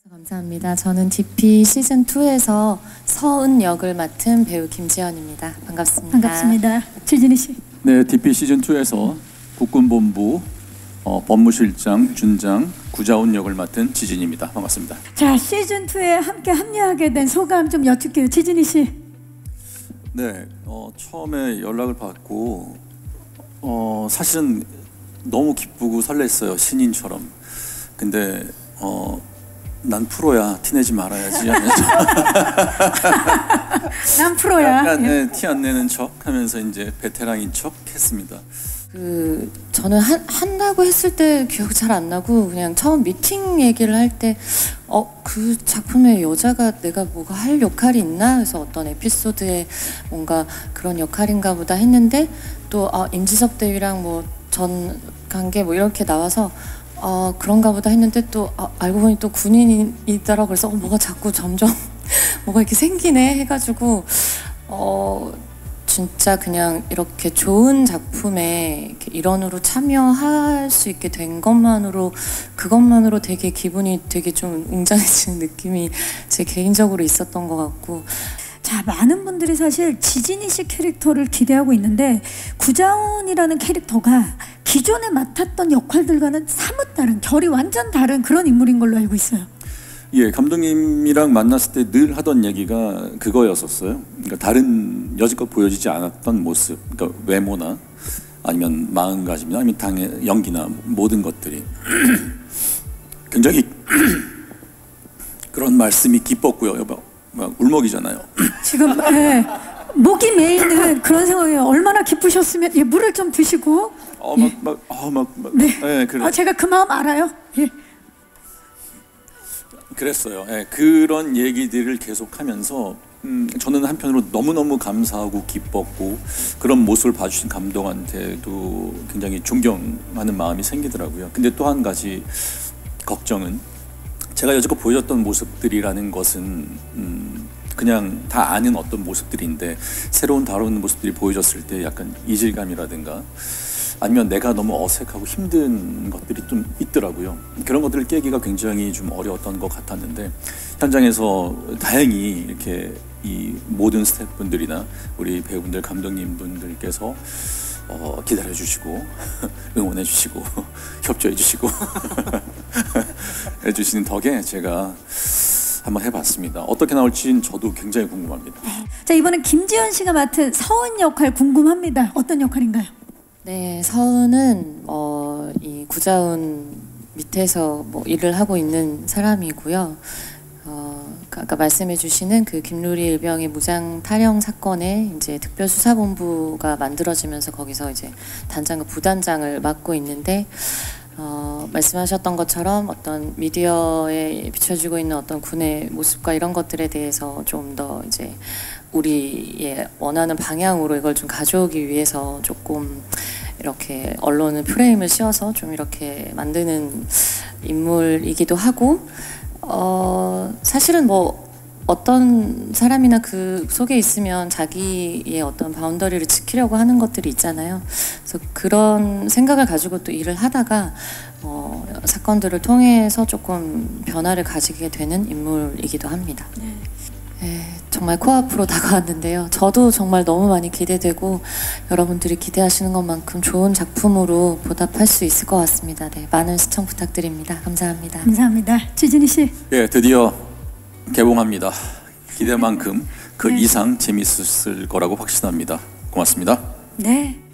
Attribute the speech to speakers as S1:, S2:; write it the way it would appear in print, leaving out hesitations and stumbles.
S1: 감사합니다. 저는 DP 시즌2에서 서은 역을 맡은 배우 김지연입니다. 반갑습니다.
S2: 반갑습니다. 최진희 씨.
S3: 네, DP 시즌2에서 국군본부 법무실장, 준장, 구자훈 역을 맡은 지진입니다. 반갑습니다.
S2: 자, 시즌2에 함께 합류하게 된 소감 좀 여쭙게요. 최진희 씨.
S3: 네, 처음에 연락을 받고 사실은 너무 기쁘고 설렜어요. 신인처럼. 근데 난 프로야, 티내지 말아야지 하면서
S2: 난 프로야.
S3: 약간 티 안 내는 척 하면서 이제 베테랑인 척 했습니다.
S1: 저는 한다고 했을 때 기억이 잘 안 나고 그냥 처음 미팅 얘기를 할 때 그 작품에 여자가 내가 뭐가 할 역할이 있나? 그래서 어떤 에피소드에 뭔가 그런 역할인가 보다 했는데 또 임지섭 대위랑 뭐 전 관계 뭐 이렇게 나와서 그런가 보다 했는데 또 알고 보니 또 군인이더라. 그래서 뭐가 자꾸 점점 뭐가 이렇게 생기네 해가지고 진짜 그냥 이렇게 좋은 작품에 이렇게 일원으로 참여할 수 있게 된 그것만으로 되게 기분이 되게 좀 웅장해지는 느낌이 제 개인적으로 있었던 것 같고.
S2: 자, 많은 분들이 사실 지진이 씨 캐릭터를 기대하고 있는데 구자훈이라는 캐릭터가 기존에 맡았던 역할들과는 사뭇 다른, 결이 완전 다른 그런 인물인 걸로 알고 있어요.
S3: 예, 감독님이랑 만났을 때 늘 하던 얘기가 그거였었어요. 그러니까 다른 여지껏 보여지지 않았던 모습, 그러니까 외모나 아니면 마음가짐이나 아니면 당의 연기나 모든 것들이 굉장히 그런 말씀이 기뻤고요. 막 울먹이잖아요.
S2: 지금 목이 메이는 그런 상황이에요. 얼마나 기쁘셨으면 물을 좀 드시고.
S3: 네, 그래.
S2: 제가 그 마음 알아요. 예.
S3: 그랬어요. 예, 그런 얘기들을 계속하면서 저는 한편으로 너무너무 감사하고 기뻤고 그런 모습을 봐주신 감독한테도 굉장히 존경하는 마음이 생기더라고요. 근데 또 한 가지 걱정은 제가 여지껏 보여줬던 모습들이라는 것은 그냥 다 아는 어떤 모습들인데 새로운 다른 모습들이 보여졌을 때 약간 이질감이라든가 아니면 내가 너무 어색하고 힘든 것들이 좀 있더라고요. 그런 것들을 깨기가 굉장히 좀 어려웠던 것 같았는데 현장에서 다행히 이렇게 이 모든 스태프분들이나 우리 배우분들, 감독님분들께서 기다려주시고 응원해주시고 협조해주시고 해주시는 덕에 제가 한번 해봤습니다. 어떻게 나올지는 저도 굉장히 궁금합니다.
S2: 자, 이번엔 김지연 씨가 맡은 서은 역할 궁금합니다. 어떤 역할인가요?
S1: 네, 서은은 이 구자훈 밑에서 뭐 일을 하고 있는 사람이고요. 아까 말씀해주시는 그 김루리 일병의 무장 탈영 사건에 이제 특별수사본부가 만들어지면서 거기서 이제 단장과 부단장을 맡고 있는데 말씀하셨던 것처럼 어떤 미디어에 비춰지고 있는 어떤 군의 모습과 이런 것들에 대해서 좀 더 이제 우리의 원하는 방향으로 이걸 좀 가져오기 위해서 조금 이렇게 언론은 프레임을 씌워서 좀 이렇게 만드는 인물이기도 하고 사실은 뭐 어떤 사람이나 그 속에 있으면 자기의 어떤 바운더리를 지키려고 하는 것들이 있잖아요. 그래서 그런 생각을 가지고 또 일을 하다가 사건들을 통해서 조금 변화를 가지게 되는 인물이기도 합니다. 정말 코앞으로 다가왔는데요. 저도 정말 너무 많이 기대되고 여러분들이 기대하시는 것만큼 좋은 작품으로 보답할 수 있을 것 같습니다. 네, 많은 시청 부탁드립니다. 감사합니다.
S2: 감사합니다. 지진이 씨.
S3: 예, 드디어 개봉합니다. 기대만큼 그 이상 재밌을 거라고 확신합니다. 고맙습니다.
S2: 네.